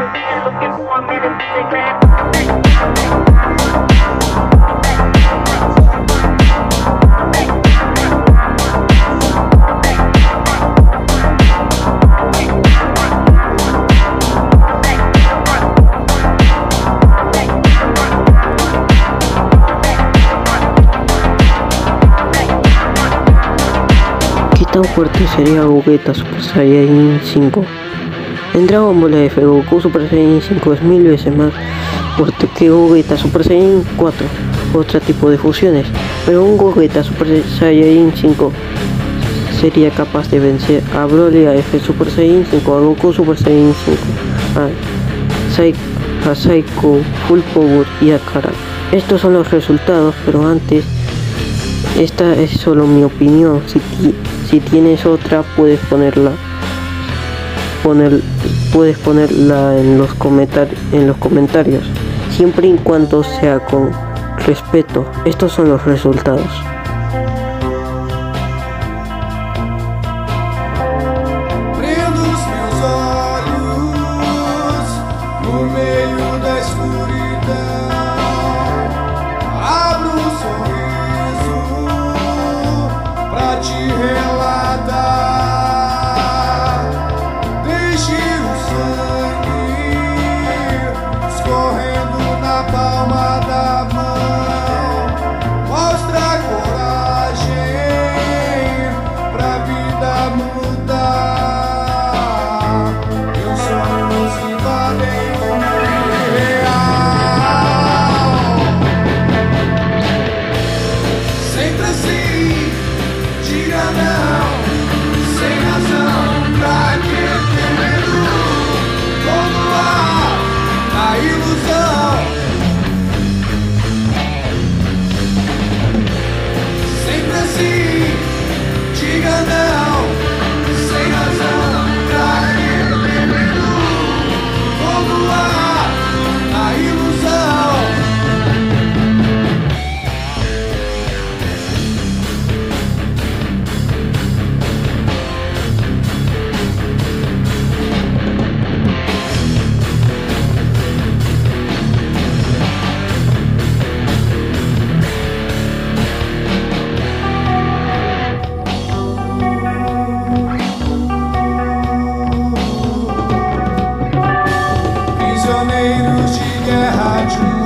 Tan fuerte sería Gogeta Super Saiyan 5. En Dragon Ball F, Goku Super Saiyan 5 es 1000 veces más fuerte que Gogeta Super Saiyan 4, otro tipo de fusiones, pero un Gogeta Super Saiyan 5 sería capaz de vencer a Broly, a F Super Saiyan 5, a Goku Super Saiyan 5, a Saiko Full Power y a Kara. Estos son los resultados, pero antes, esta es solo mi opinión. Si tienes otra, puedes ponerla en los comentarios, siempre y cuando sea con respeto. Estos son los resultados. Prisioneiros de guerra de